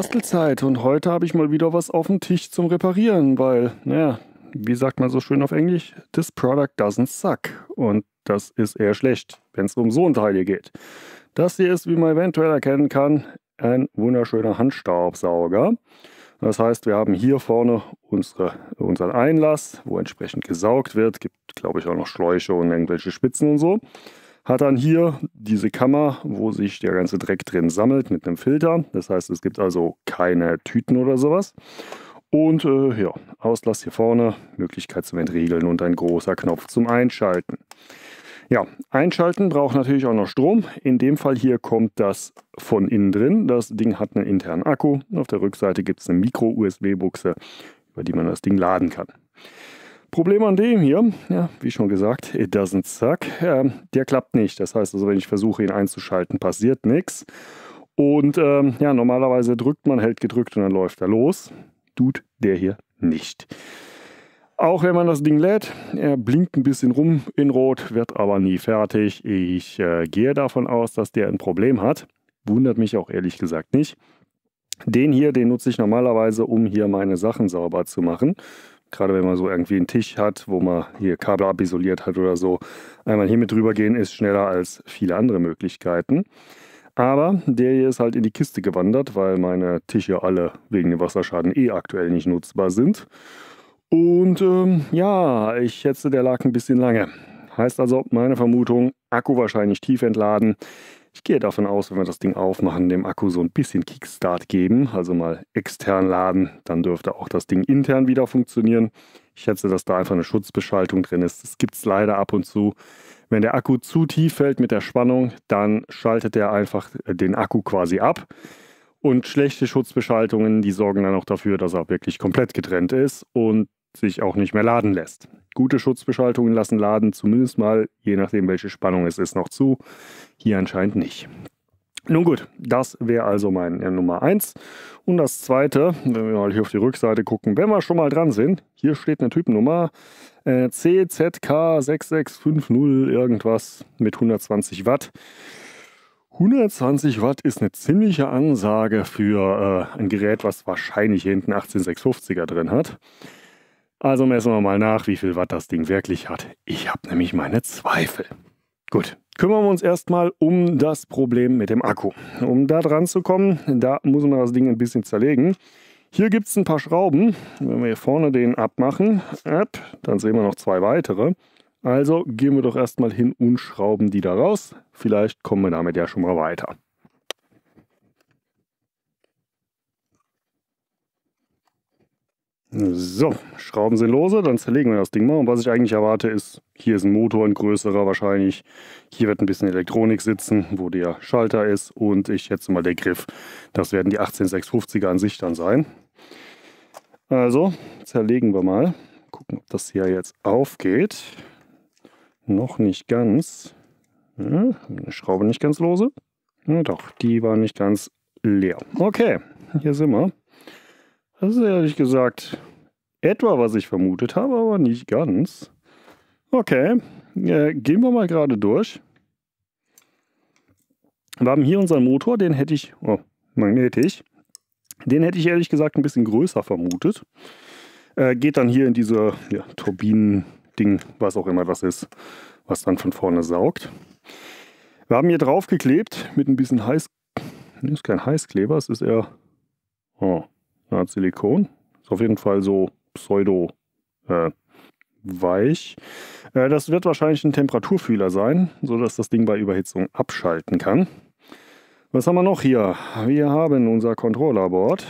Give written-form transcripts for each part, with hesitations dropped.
Bastelzeit und heute habe ich mal wieder was auf dem Tisch zum Reparieren, weil, naja, wie sagt man so schön auf Englisch? This product doesn't suck. Und das ist eher schlecht, wenn es um so ein Teil hier geht. Das hier ist, wie man eventuell erkennen kann, ein wunderschöner Handstaubsauger. Das heißt, wir haben hier vorne unseren Einlass, wo entsprechend gesaugt wird. Gibt, glaube ich, auch noch Schläuche und irgendwelche Spitzen und so. Hat dann hier diese Kammer, wo sich der ganze Dreck drin sammelt mit einem Filter. Das heißt, es gibt also keine Tüten oder sowas. Und ja, Auslass hier vorne, Möglichkeit zum Entriegeln und ein großer Knopf zum Einschalten. Ja, einschalten braucht natürlich auch noch Strom. In dem Fall hier kommt das von innen drin. Das Ding hat einen internen Akku. Auf der Rückseite gibt es eine Micro-USB-Buchse, über die man das Ding laden kann. Problem an dem hier, ja, wie schon gesagt, it doesn't suck, der klappt nicht. Das heißt also, wenn ich versuche, ihn einzuschalten, passiert nichts. Und ja, normalerweise drückt man, hält gedrückt und dann läuft er los. Tut der hier nicht. Auch wenn man das Ding lädt, er blinkt ein bisschen rum in Rot, wird aber nie fertig. Ich gehe davon aus, dass der ein Problem hat. Wundert mich auch ehrlich gesagt nicht. Den hier, den nutze ich normalerweise, um hier meine Sachen sauber zu machen. Gerade wenn man so irgendwie einen Tisch hat, wo man hier Kabel abisoliert hat oder so. Einmal hier mit drüber gehen ist schneller als viele andere Möglichkeiten. Aber der hier ist halt in die Kiste gewandert, weil meine Tische alle wegen dem Wasserschaden aktuell nicht nutzbar sind. Und ja, ich schätze, der lag ein bisschen lange. Heißt also, meine Vermutung, Akku wahrscheinlich tief entladen. Ich gehe davon aus, wenn wir das Ding aufmachen, dem Akku so ein bisschen Kickstart geben, also mal extern laden, dann dürfte auch das Ding intern wieder funktionieren. Ich schätze, dass da einfach eine Schutzbeschaltung drin ist. Das gibt es leider ab und zu. Wenn der Akku zu tief fällt mit der Spannung, dann schaltet er einfach den Akku quasi ab. Und schlechte Schutzbeschaltungen, die sorgen dann auch dafür, dass er wirklich komplett getrennt ist und sich auch nicht mehr laden lässt. Gute Schutzbeschaltungen lassen laden, zumindest mal, je nachdem welche Spannung es ist, noch zu. Hier anscheinend nicht. Nun gut, das wäre also mein Nummer 1. Und das zweite, wenn wir mal hier auf die Rückseite gucken, wenn wir schon mal dran sind, hier steht eine Typennummer CZK6650 irgendwas mit 120 Watt. 120 Watt ist eine ziemliche Ansage für ein Gerät, was wahrscheinlich hinten 18650er drin hat. Also messen wir mal nach, wie viel Watt das Ding wirklich hat. Ich habe nämlich meine Zweifel. Gut, kümmern wir uns erstmal um das Problem mit dem Akku. Um da dran zu kommen, da muss man das Ding ein bisschen zerlegen. Hier gibt es ein paar Schrauben. Wenn wir hier vorne den abmachen, dann sehen wir noch 2 weitere. Also gehen wir doch erstmal hin und schrauben die da raus. Vielleicht kommen wir damit ja schon mal weiter. So, Schrauben sind lose, dann zerlegen wir das Ding mal. Und was ich eigentlich erwarte ist, hier ist ein Motor, ein größerer wahrscheinlich. Hier wird ein bisschen Elektronik sitzen, wo der Schalter ist. Und ich schätze mal der Griff. Das werden die 18650er an sich dann sein. Also, zerlegen wir mal. Gucken, ob das hier jetzt aufgeht. Noch nicht ganz. Ja, eine Schraube nicht ganz lose. Ja, doch, die war nicht ganz leer. Okay, hier sind wir. Das ist ehrlich gesagt etwa, was ich vermutet habe, aber nicht ganz. Okay, gehen wir mal gerade durch. Wir haben hier unseren Motor, den hätte ich, magnetisch, den hätte ich ehrlich gesagt ein bisschen größer vermutet. Geht dann hier in diese Turbinen-Ding, was auch immer das ist, was dann von vorne saugt. Wir haben hier drauf geklebt mit ein bisschen das ist kein Heißkleber, es ist eher Silikon. Ist auf jeden Fall so pseudo weich. Das wird wahrscheinlich ein Temperaturfühler sein, sodass das Ding bei Überhitzung abschalten kann. Was haben wir noch hier? Wir haben unser Controllerboard.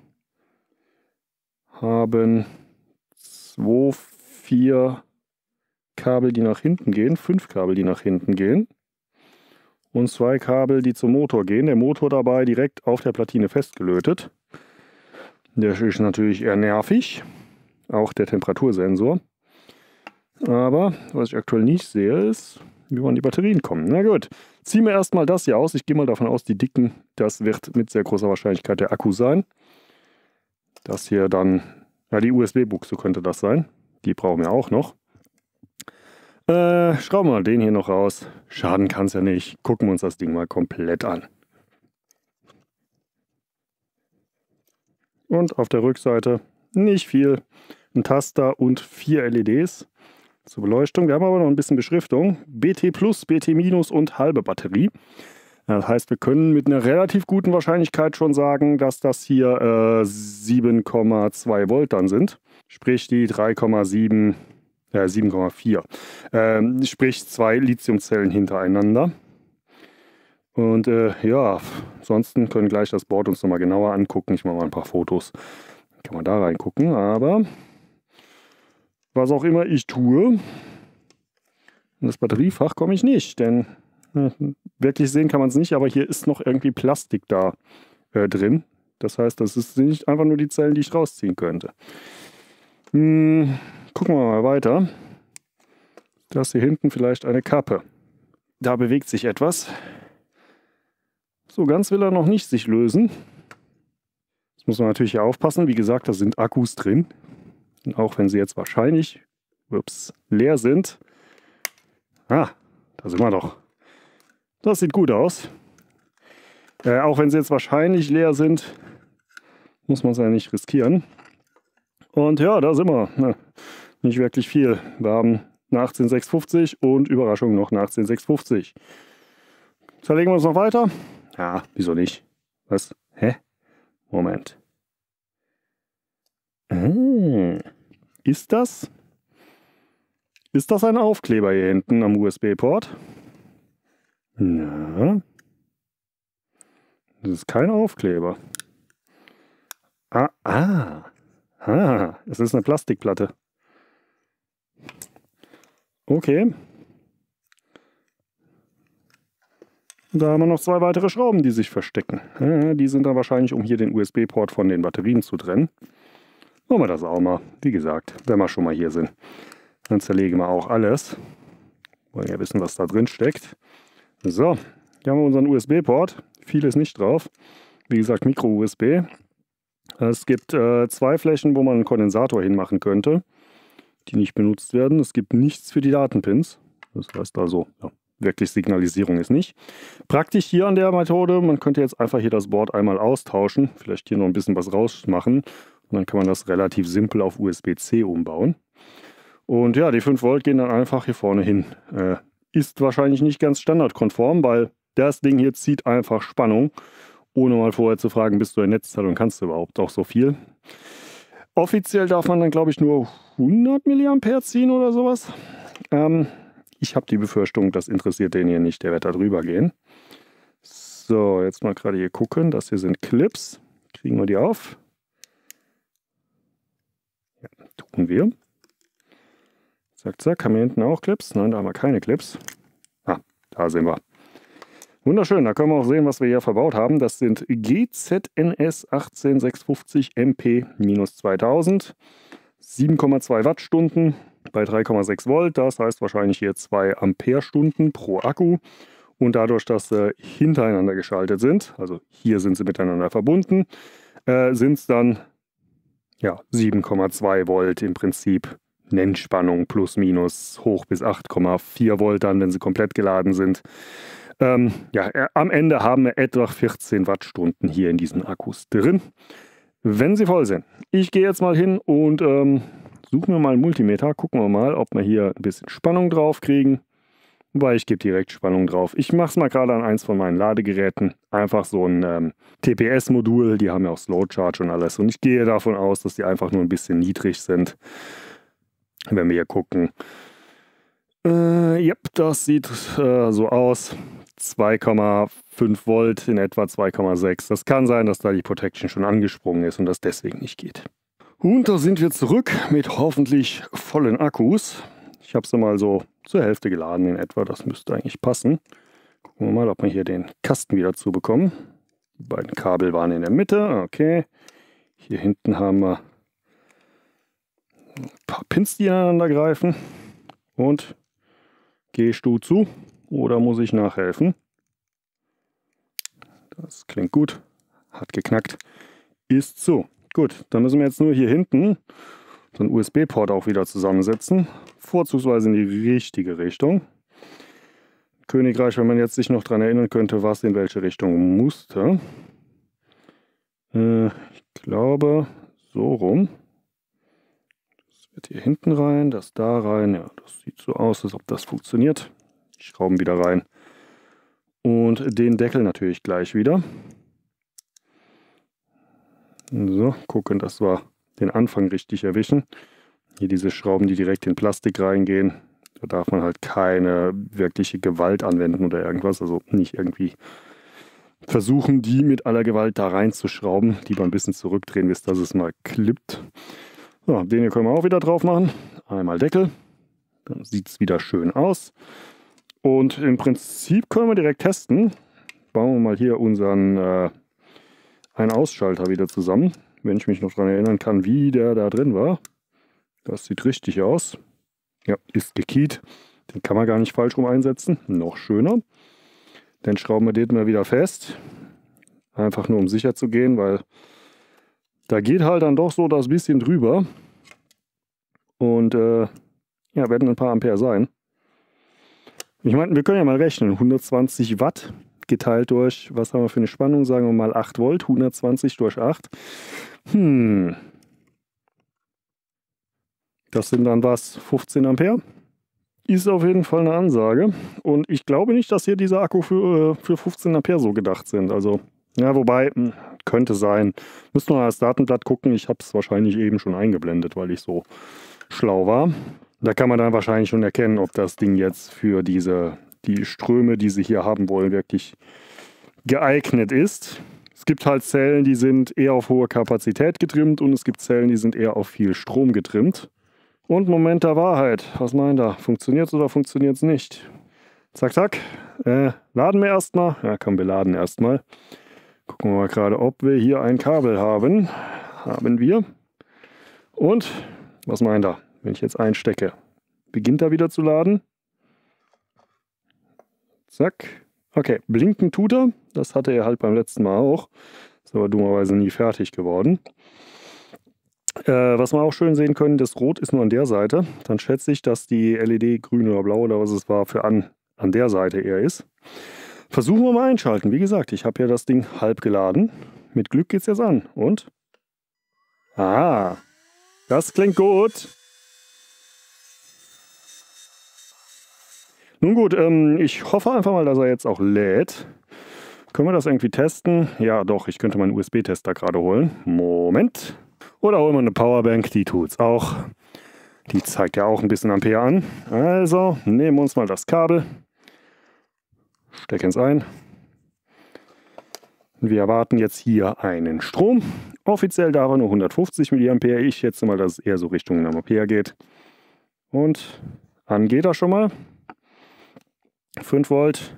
Haben 2, 4 Kabel, die nach hinten gehen, 5 Kabel, die nach hinten gehen. Und 2 Kabel, die zum Motor gehen. Der Motor dabei direkt auf der Platine festgelötet. Der ist natürlich eher nervig. Auch der Temperatursensor. Aber was ich aktuell nicht sehe, ist, wie wir an die Batterien kommen. Na gut, ziehen wir erstmal das hier aus. Ich gehe mal davon aus, die dicken, das wird mit sehr großer Wahrscheinlichkeit der Akku sein. Das hier dann, ja, die USB-Buchse könnte das sein. Die brauchen wir auch noch. Schrauben wir den hier noch raus. Schaden kann es ja nicht. Gucken wir uns das Ding mal komplett an. Und auf der Rückseite nicht viel. Ein Taster und 4 LEDs zur Beleuchtung. Wir haben aber noch ein bisschen Beschriftung. BT Plus, BT Minus und halbe Batterie. Das heißt, wir können mit einer relativ guten Wahrscheinlichkeit schon sagen, dass das hier 7,2 Volt dann sind. Sprich die 3,7, 7,4. Sprich 2 Lithiumzellen hintereinander. Und ja, ansonsten können wir gleich das Board uns nochmal genauer angucken. Ich mache mal ein paar Fotos. Kann man da reingucken. Aber was auch immer ich tue, in das Batteriefach komme ich nicht. Denn wirklich sehen kann man es nicht, aber hier ist noch irgendwie Plastik da drin. Das heißt, das ist nicht einfach nur die Zellen, die ich rausziehen könnte. Gucken wir mal weiter. Das hier hinten vielleicht eine Kappe. Da bewegt sich etwas. So ganz will er noch nicht sich lösen. Jetzt muss man natürlich hier aufpassen. Wie gesagt, da sind Akkus drin. Und auch wenn sie jetzt wahrscheinlich leer sind. Ah, da sind wir doch. Das sieht gut aus. Auch wenn sie jetzt wahrscheinlich leer sind, muss man es ja nicht riskieren. Und ja, da sind wir. Nicht wirklich viel. Wir haben eine 18650 und Überraschung noch eine 18650. Zerlegen wir uns noch weiter? Ja, wieso nicht? Was? Hä? Moment. Ist das ein Aufkleber hier hinten am USB-Port? Na, das ist kein Aufkleber. Es ist eine Plastikplatte. Okay. Da haben wir noch 2 weitere Schrauben, die sich verstecken. Die sind da wahrscheinlich, um hier den USB-Port von den Batterien zu trennen. Machen wir das auch mal. Wie gesagt, wenn wir schon mal hier sind. Dann zerlegen wir auch alles. Wollen ja wissen, was da drin steckt. So, hier haben wir unseren USB-Port. Viel ist nicht drauf. Wie gesagt, Micro-USB. Es gibt 2 Flächen, wo man einen Kondensator hinmachen könnte, die nicht benutzt werden. Es gibt nichts für die Datenpins. Das heißt also, ja, wirklich Signalisierung ist nicht. Praktisch hier an der Methode, man könnte jetzt einfach hier das Board einmal austauschen. Vielleicht hier noch ein bisschen was rausmachen. Und dann kann man das relativ simpel auf USB-C umbauen. Und ja, die 5 Volt gehen dann einfach hier vorne hin. Ist wahrscheinlich nicht ganz standardkonform, weil das Ding hier zieht einfach Spannung, ohne mal vorher zu fragen, bist du ein Netzteil und kannst du überhaupt auch so viel. Offiziell darf man dann, glaube ich, nur 100 mA ziehen oder sowas. Ich habe die Befürchtung, das interessiert den hier nicht, der wird da drüber gehen. So, jetzt mal gerade hier gucken, das hier sind Clips. Kriegen wir die auf? Ja, tun wir. Zack, zack, haben wir hinten auch Clips? Nein, da haben wir keine Clips. Ah, da sind wir. Wunderschön, da können wir auch sehen, was wir hier verbaut haben. Das sind GZNS 18650 MP-2000, 7,2 Wattstunden bei 3,6 Volt. Das heißt wahrscheinlich hier 2 Ampere-Stunden pro Akku. Und dadurch, dass sie hintereinander geschaltet sind, also hier sind sie miteinander verbunden, sind es dann ja, 7,2 Volt im Prinzip. Nennspannung plus minus hoch bis 8,4 Volt dann, wenn sie komplett geladen sind. Ja, am Ende haben wir etwa 14 Wattstunden hier in diesen Akkus drin, wenn sie voll sind. Ich gehe jetzt mal hin und suche mir mal einen Multimeter. Gucken wir mal, ob wir hier ein bisschen Spannung drauf kriegen. Weil ich gebe direkt Spannung drauf. Ich mache es mal gerade an eins von meinen Ladegeräten. Einfach so ein TPS-Modul. Die haben ja auch Slow Charge und alles. Und ich gehe davon aus, dass die einfach nur ein bisschen niedrig sind. Wenn wir hier gucken. Ja, das sieht so aus. 2,5 Volt in etwa 2,6. Das kann sein, dass da die Protection schon angesprungen ist und das deswegen nicht geht. Und da sind wir zurück mit hoffentlich vollen Akkus. Ich habe sie mal so zur Hälfte geladen in etwa. Das müsste eigentlich passen. Gucken wir mal, ob wir hier den Kasten wieder zubekommen. Die beiden Kabel waren in der Mitte. Okay. Hier hinten haben wir ein paar Pins, die ineinander greifen. Und gehst du zu oder muss ich nachhelfen? Das klingt gut. Hat geknackt. Ist so. Gut, dann müssen wir jetzt nur hier hinten so einen USB-Port auch wieder zusammensetzen. Vorzugsweise in die richtige Richtung. Königreich, wenn man jetzt sich noch daran erinnern könnte, was in welche Richtung musste. Ich glaube, so rum. Das wird hier hinten rein, das da rein. Ja, das sieht so aus, als ob das funktioniert. Die Schrauben wieder rein. Und den Deckel natürlich gleich wieder. So, gucken, dass wir den Anfang richtig erwischen. Hier diese Schrauben, die direkt in Plastik reingehen. Da darf man halt keine wirkliche Gewalt anwenden oder irgendwas. Also nicht irgendwie versuchen, die mit aller Gewalt da reinzuschrauben. Lieber ein bisschen zurückdrehen, bis das es mal klippt. So, den hier können wir auch wieder drauf machen. Einmal Deckel. Dann sieht es wieder schön aus. Und im Prinzip können wir direkt testen. Bauen wir mal hier unseren Ein-Ausschalter wieder zusammen. Wenn ich mich noch daran erinnern kann, wie der da drin war. Das sieht richtig aus. Ja, ist gekiet. Den kann man gar nicht falsch rum einsetzen. Noch schöner. Dann schrauben wir den mal wieder fest. Einfach nur um sicher zu gehen, weil da geht halt dann doch so das bisschen drüber. Und ja, werden ein paar Ampere sein. Ich meine, wir können ja mal rechnen. 120 Watt geteilt durch, was haben wir für eine Spannung? Sagen wir mal 8 Volt. 120 durch 8. Das sind dann was? 15 Ampere? Ist auf jeden Fall eine Ansage. Und ich glaube nicht, dass hier diese Akku für 15 Ampere so gedacht sind. Also, ja, wobei, könnte sein. Müssen wir mal das Datenblatt gucken. Ich habe es wahrscheinlich eben schon eingeblendet, weil ich so schlau war. Da kann man dann wahrscheinlich schon erkennen, ob das Ding jetzt für die Ströme, die sie hier haben wollen, wirklich geeignet ist. Es gibt halt Zellen, die sind eher auf hohe Kapazität getrimmt und es gibt Zellen, die sind eher auf viel Strom getrimmt. Und Moment der Wahrheit. Was meint ihr? Funktioniert es oder funktioniert es nicht? Zack, zack. Laden wir erstmal. Ja, komm, wir laden erstmal. Gucken wir mal gerade, ob wir hier ein Kabel haben. Haben wir. Und, was meint ihr? Wenn ich jetzt einstecke, beginnt er wieder zu laden. Zack. Okay, blinken tut er. Das hatte er halt beim letzten Mal auch. Ist aber dummerweise nie fertig geworden. Was wir auch schön sehen können, das Rot ist nur an der Seite. Dann schätze ich, dass die LED grün oder blau oder was es war, für an der Seite eher ist. Versuchen wir mal einschalten. Wie gesagt, ich habe ja das Ding halb geladen. Mit Glück geht es jetzt an. Und? Ah, das klingt gut. Nun gut, ich hoffe einfach mal, dass er jetzt auch lädt. Können wir das irgendwie testen? Ja, doch, ich könnte meinen USB-Tester gerade holen. Moment. Oder holen wir eine Powerbank, die tut's auch. Die zeigt ja auch ein bisschen Ampere an. Also, nehmen wir uns mal das Kabel. Stecken es ein. Wir erwarten jetzt hier einen Strom. Offiziell darf er nur 150 mA. Ich schätze mal, dass es eher so Richtung Ampere geht. Und an geht er schon mal. 5 Volt.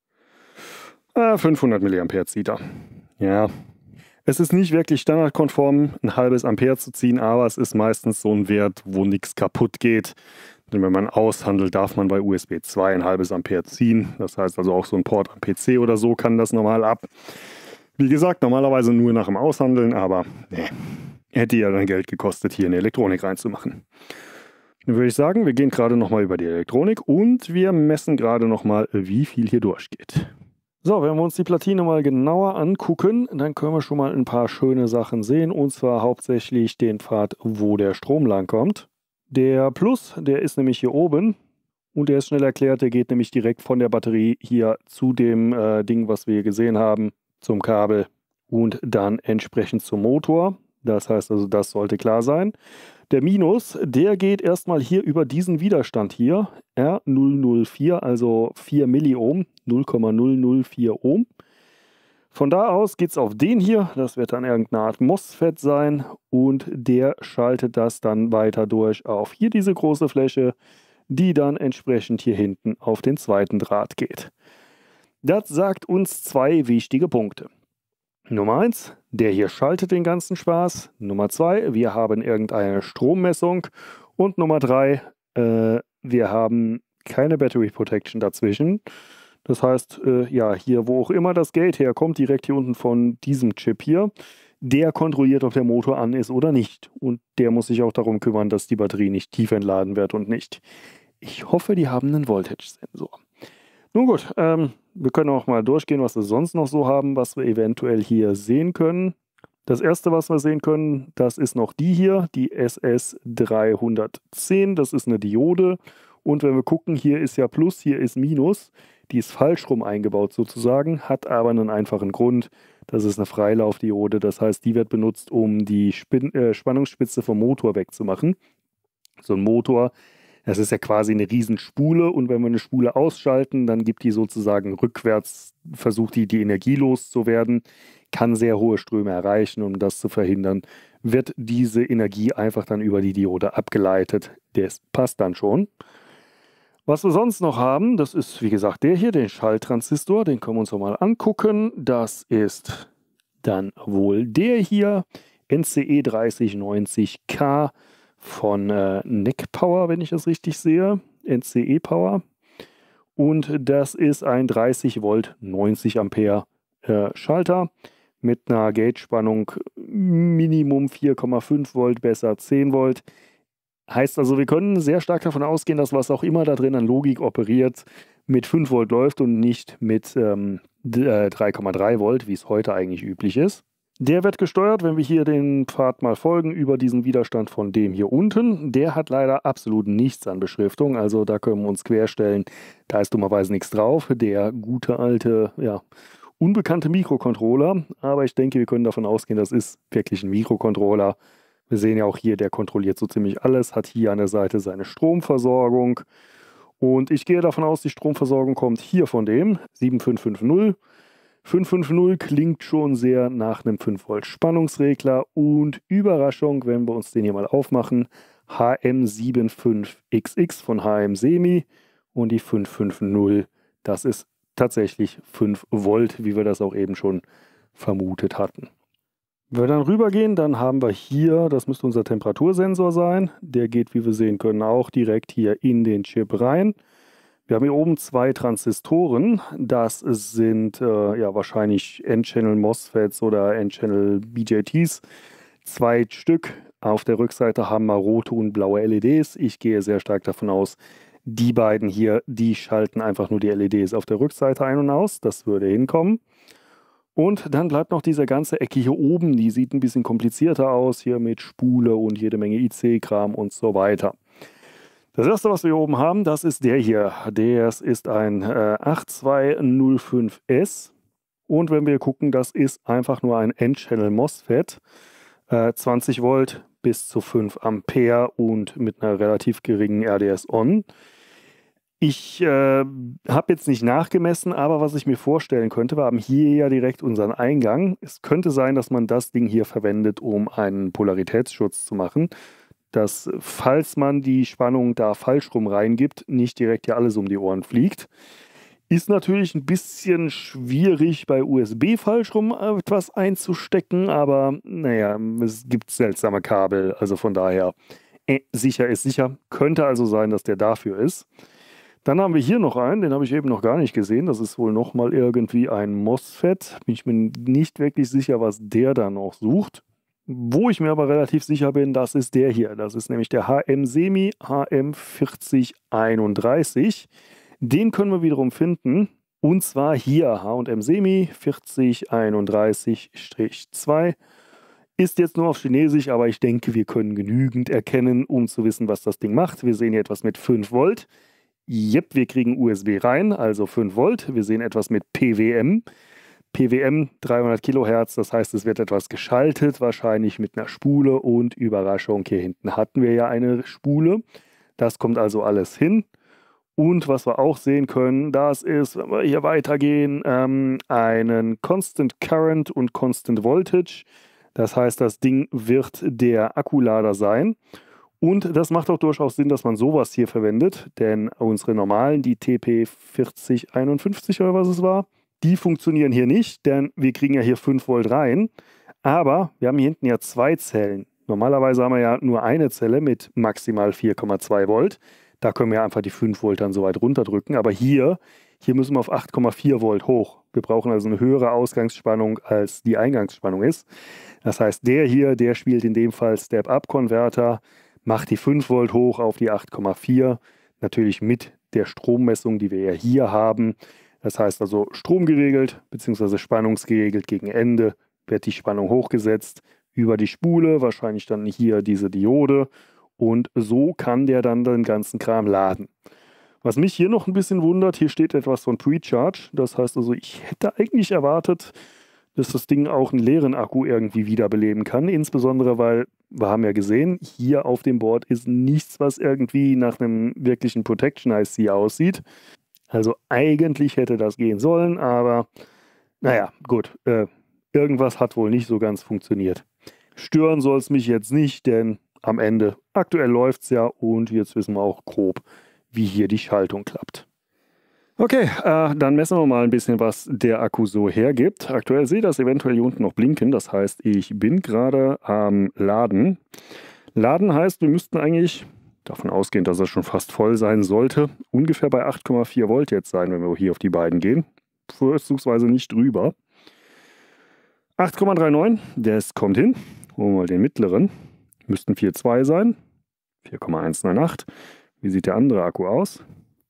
500 mA zieht er. Ja. Es ist nicht wirklich standardkonform, ein halbes Ampere zu ziehen, aber es ist meistens so ein Wert, wo nichts kaputt geht. Denn wenn man aushandelt, darf man bei USB 2 ein halbes Ampere ziehen. Das heißt also auch so ein Port am PC oder so kann das normal ab. Wie gesagt, normalerweise nur nach dem Aushandeln, aber nee, hätte ja dann Geld gekostet, hier eine Elektronik reinzumachen. Dann würde ich sagen, wir gehen gerade nochmal über die Elektronik und wir messen gerade nochmal, wie viel hier durchgeht. So, wenn wir uns die Platine mal genauer angucken, dann können wir schon mal ein paar schöne Sachen sehen. Und zwar hauptsächlich den Pfad, wo der Strom lang kommt. Der Plus, der ist nämlich hier oben. Und der ist schnell erklärt, der geht nämlich direkt von der Batterie hier zu dem Ding, was wir hier gesehen haben, zum Kabel. Und dann entsprechend zum Motor. Das heißt also, das sollte klar sein. Der Minus, der geht erstmal hier über diesen Widerstand hier, R004, also 4 Milliohm, 0,004 Ohm. Von da aus geht es auf den hier, das wird dann irgendeine Art MOSFET sein und der schaltet das dann weiter durch auf hier diese große Fläche, die dann entsprechend hier hinten auf den zweiten Draht geht. Das sagt uns zwei wichtige Punkte. Nummer 1, der hier schaltet den ganzen Spaß. Nummer 2, wir haben irgendeine Strommessung. Und Nummer 3, wir haben keine Battery Protection dazwischen. Das heißt, ja, hier wo auch immer das Gate herkommt, direkt hier unten von diesem Chip hier, der kontrolliert, ob der Motor an ist oder nicht. Und der muss sich auch darum kümmern, dass die Batterie nicht tief entladen wird und nicht. Ich hoffe, die haben einen Voltage-Sensor. Nun gut, wir können auch mal durchgehen, was wir sonst noch so haben, was wir eventuell hier sehen können. Das erste, was wir sehen können, das ist noch die hier, die SS310. Das ist eine Diode. Und wenn wir gucken, hier ist ja Plus, hier ist Minus. Die ist falsch rum eingebaut sozusagen, hat aber einen einfachen Grund. Das ist eine Freilaufdiode. Das heißt, die wird benutzt, um die Spannungsspitze vom Motor wegzumachen. So ein Motor, das ist ja quasi eine Riesenspule. Und wenn wir eine Spule ausschalten, dann gibt die sozusagen rückwärts, versucht die Energie loszuwerden, kann sehr hohe Ströme erreichen. Um das zu verhindern, wird diese Energie einfach dann über die Diode abgeleitet. Das passt dann schon. Was wir sonst noch haben, das ist wie gesagt der hier, den Schalttransistor, den können wir uns noch mal angucken. Das ist dann wohl der hier, NCE 3090K von NEC Power, wenn ich das richtig sehe, NCE Power. Und das ist ein 30 Volt 90 Ampere Schalter mit einer Gate-Spannung Minimum 4,5 Volt, besser 10 Volt. Heißt also, wir können sehr stark davon ausgehen, dass was auch immer da drin an Logik operiert, mit 5 Volt läuft und nicht mit 3,3 Volt, wie es heute eigentlich üblich ist. Der wird gesteuert, wenn wir hier den Pfad mal folgen, über diesen Widerstand von dem hier unten. Der hat leider absolut nichts an Beschriftung, also da können wir uns querstellen. Da ist dummerweise nichts drauf. Der gute alte, ja, unbekannte Mikrocontroller. Aber ich denke, wir können davon ausgehen, das ist wirklich ein Mikrocontroller. Wir sehen ja auch hier, der kontrolliert so ziemlich alles, hat hier an der Seite seine Stromversorgung. Und ich gehe davon aus, die Stromversorgung kommt hier von dem 7550. 550 klingt schon sehr nach einem 5 Volt Spannungsregler. Und Überraschung, wenn wir uns den hier mal aufmachen, HM75XX von HM Semi. Und die 550, das ist tatsächlich 5 Volt, wie wir das auch eben schon vermutet hatten. Wenn wir dann rübergehen, dann haben wir hier, das müsste unser Temperatursensor sein. Der geht, wie wir sehen können, auch direkt hier in den Chip rein. Wir haben hier oben 2 Transistoren. Das sind ja wahrscheinlich N-Channel MOSFETs oder N-Channel BJTs. 2 Stück. Auf der Rückseite haben wir rote und blaue LEDs. Ich gehe sehr stark davon aus, die beiden hier, die schalten einfach nur die LEDs auf der Rückseite ein und aus. Das würde hinkommen. Und dann bleibt noch diese ganze Ecke hier oben, die sieht ein bisschen komplizierter aus, hier mit Spule und jede Menge IC-Kram und so weiter. Das erste, was wir hier oben haben, das ist der hier. Das ist ein 8205S. Und wenn wir gucken, das ist einfach nur ein N-Channel MOSFET. 20 Volt bis zu 5 Ampere und mit einer relativ geringen RDS-On. Ich habe jetzt nicht nachgemessen, aber was ich mir vorstellen könnte, wir haben hier ja direkt unseren Eingang. Es könnte sein, dass man das Ding hier verwendet, um einen Polaritätsschutz zu machen, dass, falls man die Spannung da falsch rum reingibt, nicht direkt hier alles um die Ohren fliegt. Ist natürlich ein bisschen schwierig, bei USB falsch rum etwas einzustecken, aber naja, es gibt seltsame Kabel, also von daher sicher ist sicher. Könnte also sein, dass der dafür ist. Dann haben wir hier noch einen, den habe ich eben noch gar nicht gesehen. Das ist wohl nochmal irgendwie ein MOSFET. Bin ich mir nicht wirklich sicher, was der da noch sucht. Wo ich mir aber relativ sicher bin, das ist der hier. Das ist nämlich der HM Semi HM4031. Den können wir wiederum finden. Und zwar hier H&M Semi 4031-2. Ist jetzt nur auf Chinesisch, aber ich denke, wir können genügend erkennen, um zu wissen, was das Ding macht. Wir sehen hier etwas mit 5 Volt. Jep, wir kriegen USB rein, also 5 Volt. Wir sehen etwas mit PWM. PWM 300 Kilohertz, das heißt, es wird etwas geschaltet, wahrscheinlich mit einer Spule. Und Überraschung, hier hinten hatten wir ja eine Spule. Das kommt also alles hin. Und was wir auch sehen können, das ist, wenn wir hier weitergehen, einen Constant Current und Constant Voltage. Das heißt, das Ding wird der Akkulader sein. Und das macht auch durchaus Sinn, dass man sowas hier verwendet, denn unsere normalen, die TP4051 oder was es war, die funktionieren hier nicht, denn wir kriegen ja hier 5 Volt rein, aber wir haben hier hinten ja 2 Zellen. Normalerweise haben wir ja nur eine Zelle mit maximal 4,2 Volt. Da können wir einfach die 5 Volt dann so weit runterdrücken, aber hier müssen wir auf 8,4 Volt hoch. Wir brauchen also eine höhere Ausgangsspannung, als die Eingangsspannung ist. Das heißt, der hier, der spielt in dem Fall Step-Up-Konverter, macht die 5 Volt hoch auf die 8,4, natürlich mit der Strommessung, die wir ja hier haben. Das heißt also stromgeregelt bzw. spannungsgeregelt gegen Ende wird die Spannung hochgesetzt über die Spule, wahrscheinlich dann hier diese Diode und so kann der dann den ganzen Kram laden. Was mich hier noch ein bisschen wundert, hier steht etwas von Pre-Charge, das heißt also, ich hätte eigentlich erwartet, dass das Ding auch einen leeren Akku irgendwie wiederbeleben kann, insbesondere weil wir haben ja gesehen, hier auf dem Board ist nichts, was irgendwie nach einem wirklichen Protection IC aussieht. Also eigentlich hätte das gehen sollen, aber naja, gut, irgendwas hat wohl nicht so ganz funktioniert. Stören soll es mich jetzt nicht, denn am Ende, aktuell läuft es ja und jetzt wissen wir auch grob, wie hier die Schaltung klappt. Okay, dann messen wir mal ein bisschen, was der Akku so hergibt. Aktuell sehe ich das eventuell hier unten noch blinken, das heißt, ich bin gerade am Laden. Laden heißt, wir müssten eigentlich, davon ausgehen, dass er schon fast voll sein sollte, ungefähr bei 8,4 Volt jetzt sein, wenn wir hier auf die beiden gehen. Vorzugsweise nicht drüber. 8,39, das kommt hin. Holen wir mal den mittleren. Müssten 4,2 sein. 4,198. Wie sieht der andere Akku aus?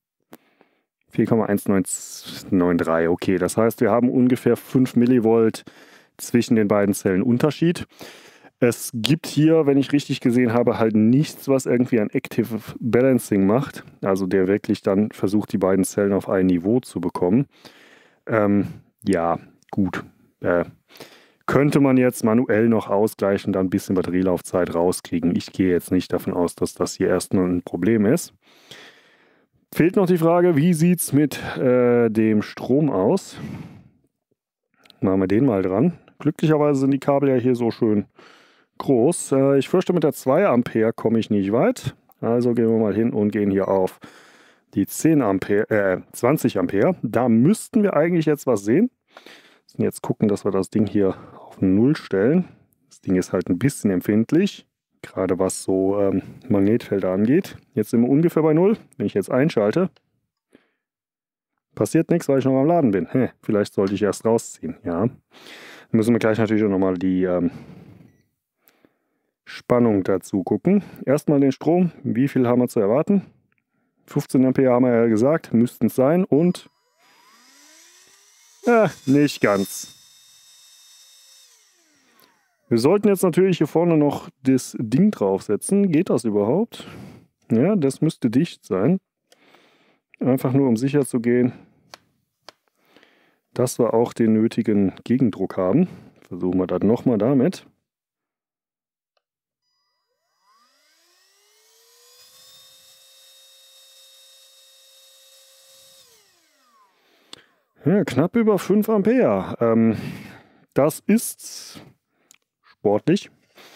4,1993. Okay, das heißt, wir haben ungefähr 5 Millivolt zwischen den beiden Zellen Unterschied. Es gibt hier, wenn ich richtig gesehen habe, halt nichts, was irgendwie ein Active Balancing macht. Also der wirklich dann versucht, die beiden Zellen auf ein Niveau zu bekommen. Ja, gut. Könnte man jetzt manuell noch ausgleichen, dann ein bisschen Batterielaufzeit rauskriegen. Ich gehe jetzt nicht davon aus, dass das hier erstmal ein Problem ist. Fehlt noch die Frage, wie sieht es mit dem Strom aus? Machen wir den mal dran. Glücklicherweise sind die Kabel ja hier so schön groß. Ich fürchte, mit der 2 Ampere komme ich nicht weit. Also gehen wir mal hin und gehen hier auf die 10 Ampere, 20 Ampere. Da müssten wir eigentlich jetzt was sehen. Wir müssen jetzt gucken, dass wir das Ding hier auf 0 stellen. Das Ding ist halt ein bisschen empfindlich, gerade was so Magnetfelder angeht. Jetzt sind wir ungefähr bei 0. Wenn ich jetzt einschalte, passiert nichts, weil ich noch am Laden bin. Vielleicht sollte ich erst rausziehen. Ja. Dann müssen wir gleich natürlich auch nochmal die Spannung dazu gucken. Erstmal den Strom. Wie viel haben wir zu erwarten? 15 Ampere haben wir ja gesagt, müssten es sein. Und nicht ganz. Wir sollten jetzt natürlich hier vorne noch das Ding draufsetzen. Geht das überhaupt? Ja, das müsste dicht sein. Einfach nur, um sicher zu gehen, dass wir auch den nötigen Gegendruck haben. Versuchen wir das nochmal damit. Ja, knapp über 5 Ampere. Das ist sportlich.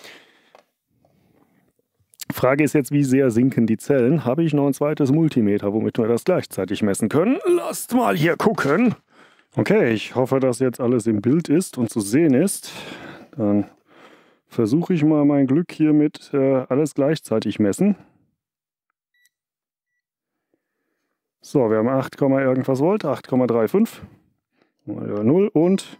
Frage ist jetzt, wie sehr sinken die Zellen? Habe ich noch ein zweites Multimeter, womit wir das gleichzeitig messen können? Lasst mal hier gucken. Okay, ich hoffe, dass jetzt alles im Bild ist und zu sehen ist. Dann versuche ich mal mein Glück hier mit alles gleichzeitig messen. So, wir haben 8, irgendwas Volt, 8,35 mal 0 und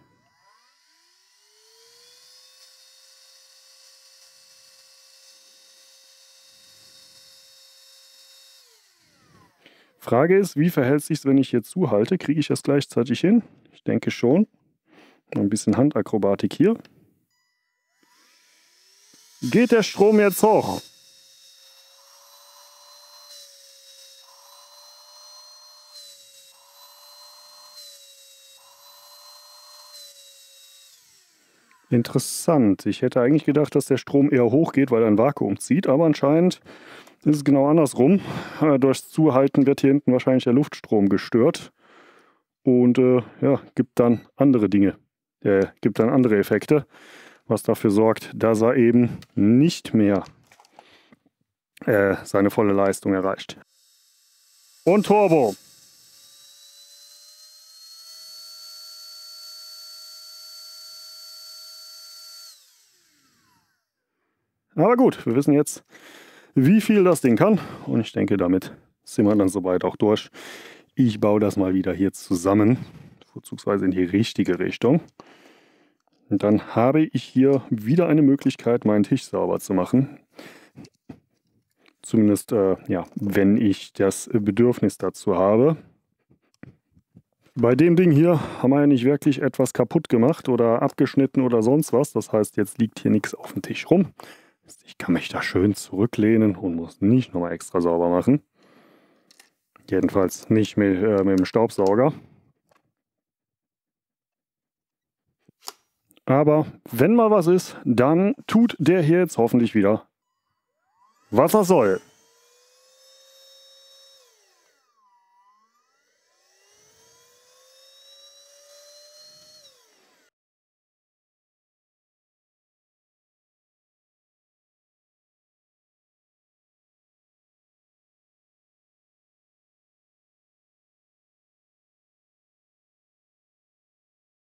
Frage ist, wie verhält es sich, wenn ich hier zuhalte? Kriege ich das gleichzeitig hin? Ich denke schon. Ein bisschen Handakrobatik hier. Geht der Strom jetzt hoch? Interessant. Ich hätte eigentlich gedacht, dass der Strom eher hoch geht, weil er ein Vakuum zieht, aber anscheinend ist es genau andersrum. Durchs Zuhalten wird hier hinten wahrscheinlich der Luftstrom gestört und ja, gibt dann andere Dinge, gibt dann andere Effekte, was dafür sorgt, dass er eben nicht mehr seine volle Leistung erreicht. Und Turbo. Aber gut, wir wissen jetzt, wie viel das Ding kann. Und ich denke, damit sind wir dann soweit auch durch. Ich baue das mal wieder hier zusammen, vorzugsweise in die richtige Richtung. Und dann habe ich hier wieder eine Möglichkeit, meinen Tisch sauber zu machen. Zumindest, ja, wenn ich das Bedürfnis dazu habe. Bei dem Ding hier haben wir ja nicht wirklich etwas kaputt gemacht oder abgeschnitten oder sonst was. Das heißt, jetzt liegt hier nichts auf dem Tisch rum. Ich kann mich da schön zurücklehnen und muss nicht nochmal extra sauber machen. Jedenfalls nicht mit dem Staubsauger. Aber wenn mal was ist, dann tut der hier jetzt hoffentlich wieder, was er soll.